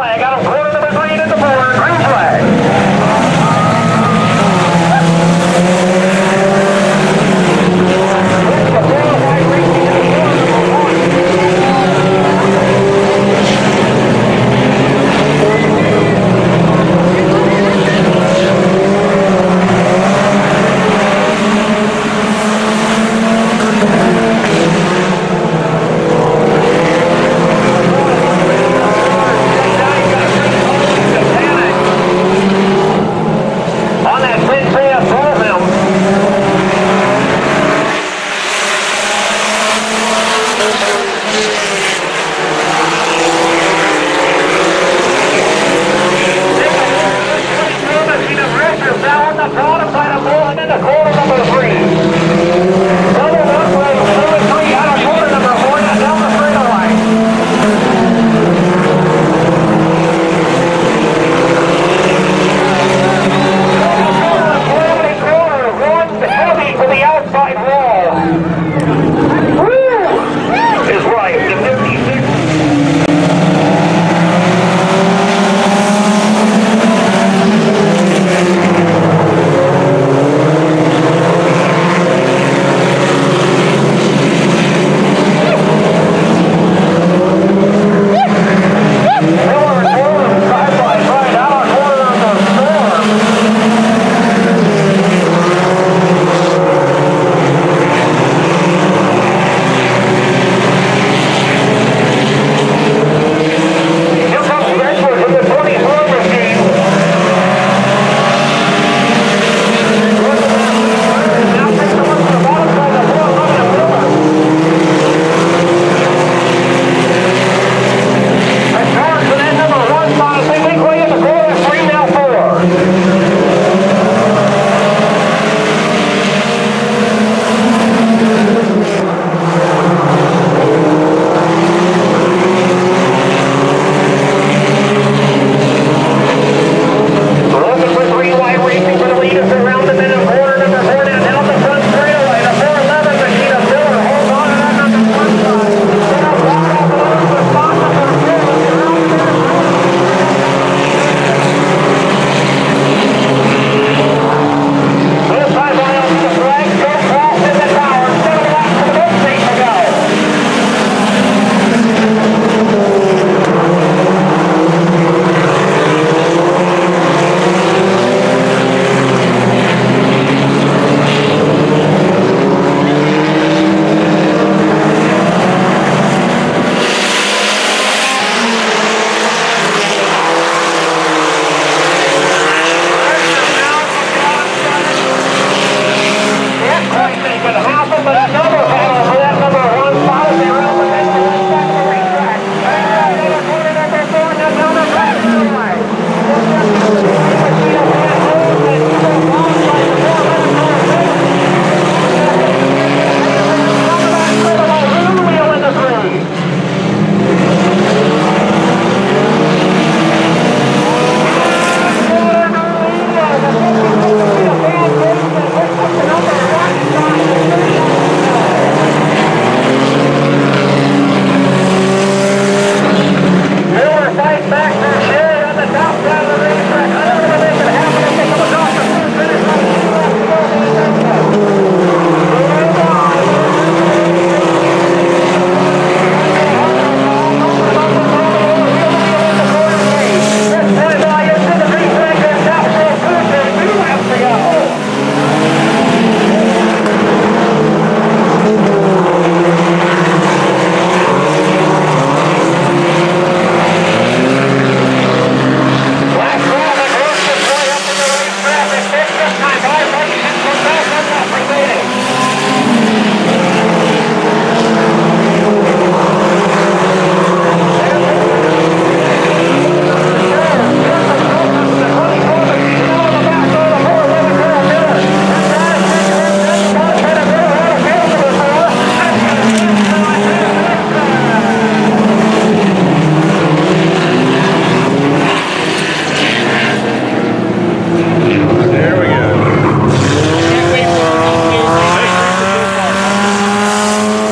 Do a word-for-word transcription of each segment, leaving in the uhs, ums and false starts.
flag out of corner number three into the corner. Green flag.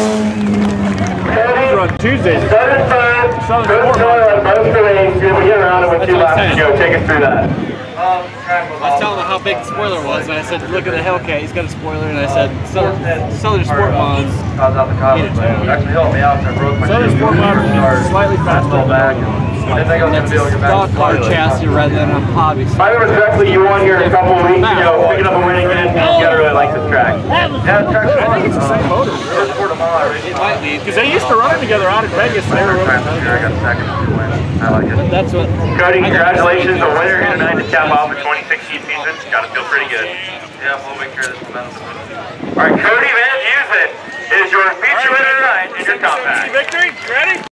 Tuesdays. Southern Fun, Southern good Fort. job, most of these, good, you know. us through that. I was telling him how big the spoiler was, and I said, look at the Hellcat, he's got a spoiler, and I said, Southern, Southern Sport Mods. Actually helped me out, so I broke my Southern Sport Mods are slightly faster back. And it's a stock car chassis rather than a hobby. If I remember correctly, you won here a couple of weeks ago, picking up a winning again. You gotta really like this track. Yeah, the track's fun. I think it's the same motor. It might be. Because they used to run it together out in Vegas. They were I got second to win. I like it. That's what. Cody, congratulations, a winner here tonight at Cal Alpha twenty sixteen season. Gotta feel pretty good. Yeah, we'll make sure this momentum. All right, Cody Van Heusen is your feature winner tonight in your compact. Victory, you ready?